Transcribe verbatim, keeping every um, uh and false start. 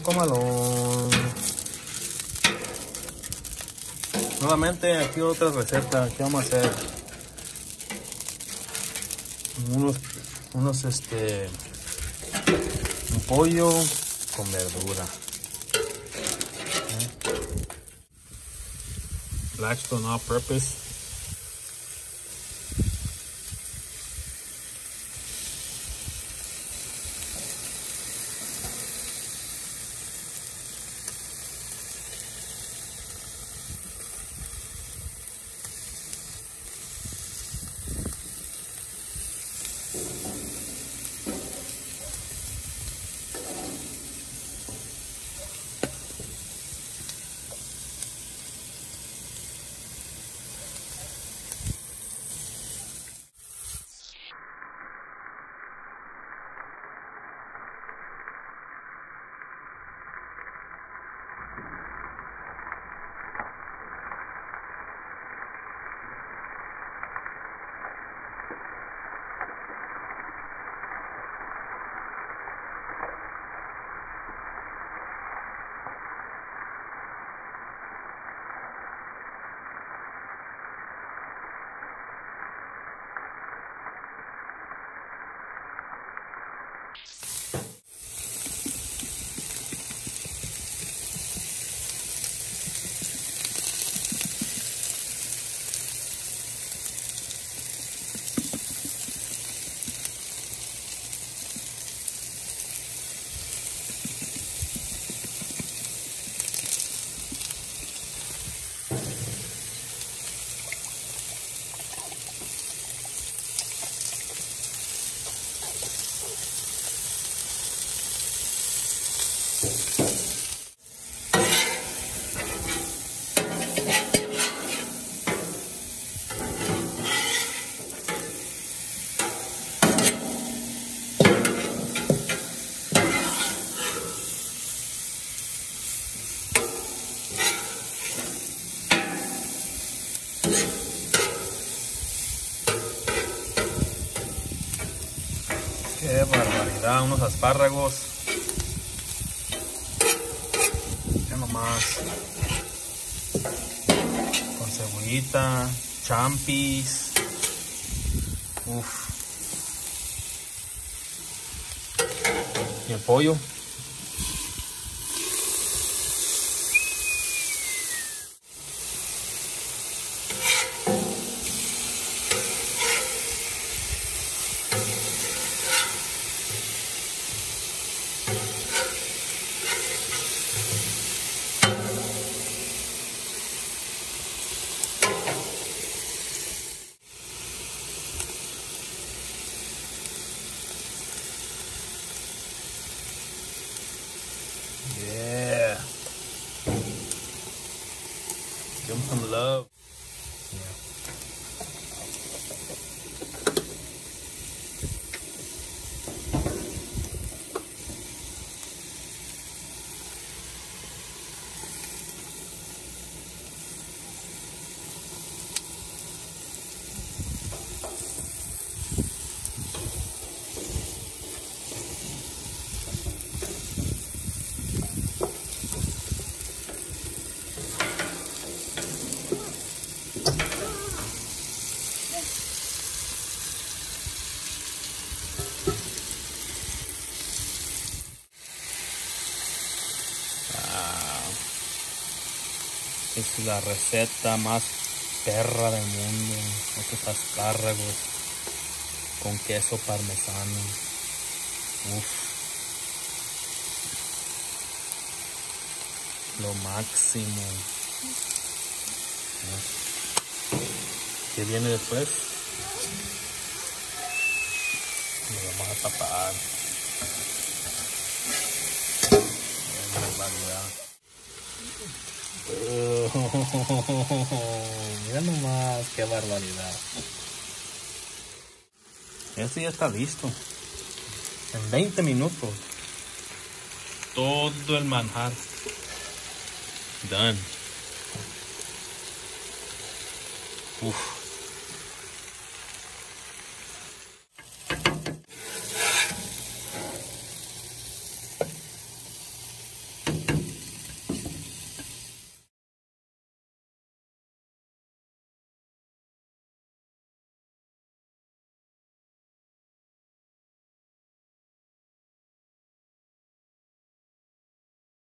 comalón. Nuevamente aquí otra receta. ¿Qué vamos a hacer? Unos, unos este, un pollo con verdura. ¿Eh? Blackstone all purpose. Qué barbaridad, unos espárragos. Ya nomás. Con cebollita, champis. Uf. Y el pollo. Yeah. Give them some love. Yeah. Es la receta más perra del mundo. Estos espárragos con queso parmesano. Uf. Lo máximo. ¿Qué viene después? Lo vamos a tapar. Qué barbaridad. Oh, mira nomás, qué barbaridad. Este ya está listo. En veinte minutos. Todo el manjar. Done. Uf.